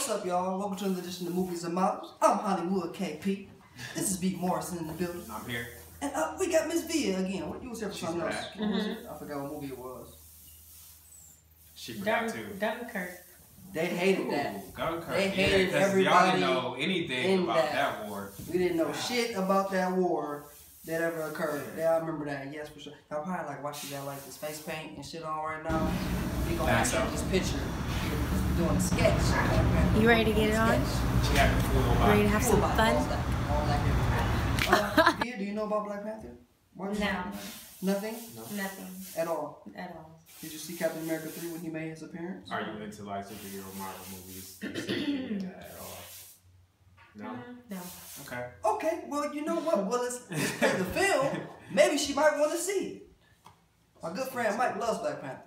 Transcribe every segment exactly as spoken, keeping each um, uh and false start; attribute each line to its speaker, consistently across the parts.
Speaker 1: up, y'all? Welcome to another edition of Movies and Models. I'm Hollywood K P. This is Beat Morrison in the building.
Speaker 2: I'm here.
Speaker 1: And uh, we got Miss Via again. What you was here for?
Speaker 2: She's
Speaker 1: something else?
Speaker 2: back.
Speaker 1: What was
Speaker 3: Mhm.
Speaker 1: it? I forgot what movie it was.
Speaker 2: She forgot
Speaker 3: Dun-
Speaker 2: too.
Speaker 3: Dunkirk.
Speaker 1: They hated that.
Speaker 2: Ooh, Dunkirk.
Speaker 1: They
Speaker 2: yeah,
Speaker 1: hated
Speaker 2: 'cause
Speaker 1: everybody
Speaker 2: y'all didn't know anything
Speaker 1: in
Speaker 2: about
Speaker 1: that.
Speaker 2: that. war.
Speaker 1: We didn't know shit about that war that ever occurred. Yeah, I remember that. Yes, for sure. Y'all probably like watching that like this face paint and shit on right now. We gonna
Speaker 2: That's
Speaker 1: have
Speaker 2: up.
Speaker 1: this picture. We're doing a sketch.
Speaker 3: You ready to get it on?
Speaker 2: She had the full
Speaker 3: Ready to
Speaker 2: body.
Speaker 3: have some
Speaker 1: All
Speaker 3: fun?
Speaker 1: that, all that everything. Uh, Via, do you know about Black Panther? What is
Speaker 3: No.
Speaker 1: it? Nothing
Speaker 3: Nothing
Speaker 1: at all.
Speaker 3: at all.
Speaker 1: Did you see Captain America three when he made his appearance?
Speaker 2: Are you into like superhero Marvel movies? At all? No.
Speaker 3: Mm, no.
Speaker 2: Okay.
Speaker 1: Okay, well, you know what? Well, let's, let's play the film. Maybe she might want to see it. My good friend Mike loves Black Panther.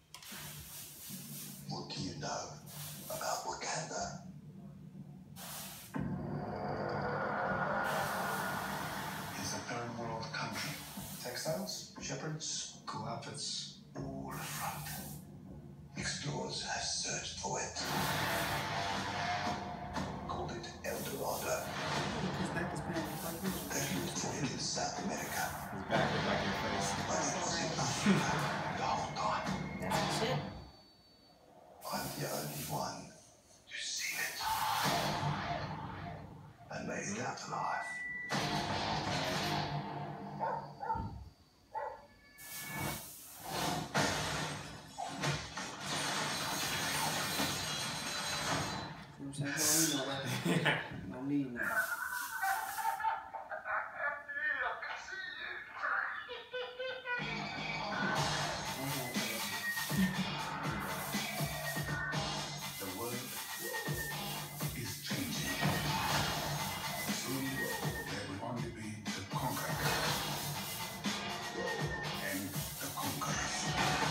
Speaker 4: What do you know about Wakanda? It's a third world country. Textiles, shepherds, cool outfits, all front. Explorers have searched for it. Called it El Dorado.
Speaker 1: His back is paying like this.
Speaker 4: They looked for it in South America.
Speaker 2: His back is like your face.
Speaker 4: But it was in Africa the whole time.
Speaker 3: That's shit.
Speaker 4: I'm the only one who's seen it and made it out alive.
Speaker 1: You know what I'm saying? He don't need no weapon. He don't need none.
Speaker 4: The world is changing. Soon there will only be the conquered and the conquerors.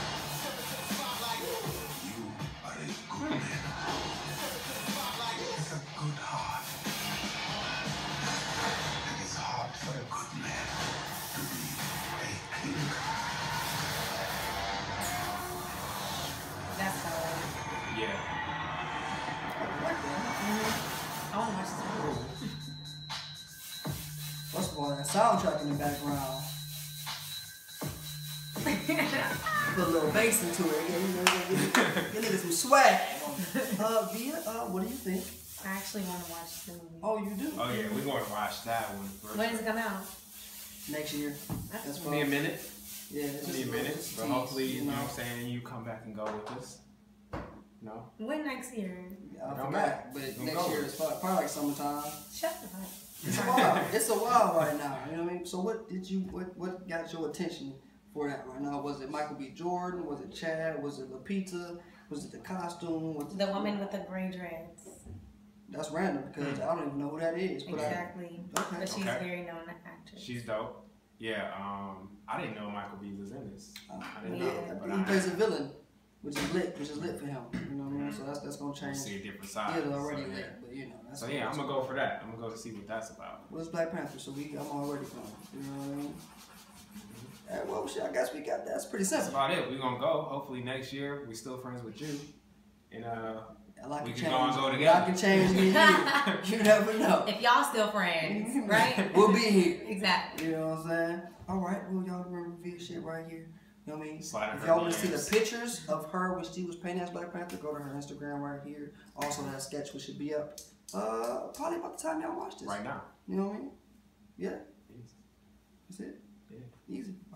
Speaker 4: You are a good man. It's a good heart. It is hard for a good man to be a king.
Speaker 3: That's how I like
Speaker 2: Yeah.
Speaker 1: I like that.
Speaker 3: it. I want to watch this movie.
Speaker 1: First of all, that soundtrack in the background. Put a little bass into it. You know, you needed some swag. Uh, Via, uh, what do you think?
Speaker 3: I actually want to watch the movie.
Speaker 1: Oh, you do?
Speaker 2: Oh yeah, we're going to watch that one first.
Speaker 3: When does it come out?
Speaker 1: Next year.
Speaker 3: That's
Speaker 1: That's
Speaker 2: Give me a
Speaker 1: fine.
Speaker 2: minute.
Speaker 1: Yeah, it's
Speaker 2: Give me a
Speaker 1: just
Speaker 2: minute.
Speaker 1: just
Speaker 2: But
Speaker 1: tease,
Speaker 2: hopefully, you know
Speaker 1: know.
Speaker 2: what I'm saying, you come back and go with us. No?
Speaker 3: When next year?
Speaker 1: I
Speaker 2: Don't
Speaker 1: forgot,
Speaker 2: matter.
Speaker 1: but
Speaker 2: Don't
Speaker 1: next
Speaker 2: go.
Speaker 1: year is probably, probably like summertime.
Speaker 3: Shut the fuck.
Speaker 1: It's a while. It's a while right now. You know what I mean? So what did you what what got your attention for that right now? Was it Michael B. Jordan? Was it Chad? Was it Lupita? Was it the costume? Was it
Speaker 3: The woman with the gray dreads.
Speaker 1: That's random because I don't even know who that is. But
Speaker 3: Exactly.
Speaker 1: I, okay.
Speaker 3: But she's
Speaker 2: Okay.
Speaker 3: a very known actress.
Speaker 2: She's dope. Yeah, um, I didn't know Michael B was in this.
Speaker 1: Uh,
Speaker 2: I didn't
Speaker 1: yeah,
Speaker 2: know. But
Speaker 1: he
Speaker 2: I
Speaker 1: plays a villain, which is lit, which is lit for him. You know what I mean? So that's that's gonna
Speaker 2: I
Speaker 1: change.
Speaker 2: see a different
Speaker 1: He
Speaker 2: side.
Speaker 1: is already
Speaker 2: so, yeah.
Speaker 1: lit, but you know. That's
Speaker 2: So yeah, I'm gonna go for that. I'm gonna go to see what that's about.
Speaker 1: Well, it's Black Panther, so we I'm already going. You know what I mean? Hey, well, shit, I guess we got that. That's pretty
Speaker 2: That's
Speaker 1: simple.
Speaker 2: about it. We're gonna go. Hopefully next year we still friends with you. And uh
Speaker 1: I like
Speaker 2: we
Speaker 1: to
Speaker 2: can
Speaker 1: change.
Speaker 2: go and go
Speaker 1: I
Speaker 2: together.
Speaker 1: can change me. and You You never know.
Speaker 3: If y'all still friends, right?
Speaker 1: We'll be here.
Speaker 3: Exactly.
Speaker 1: You know what I'm saying? All right. Well, y'all remember Via shit right here. You know what I mean?
Speaker 2: Slide in
Speaker 1: If
Speaker 2: her
Speaker 1: y'all want to see
Speaker 2: D
Speaker 1: the
Speaker 2: Ms.
Speaker 1: pictures of her when she was painting as Black Panther, go to her Instagram right here. Also, that sketch which should be up. Uh, probably about the time y'all watch this.
Speaker 2: Right now.
Speaker 1: You know what I mean? Yeah.
Speaker 2: Easy.
Speaker 1: That's it.
Speaker 2: Yeah.
Speaker 1: Easy.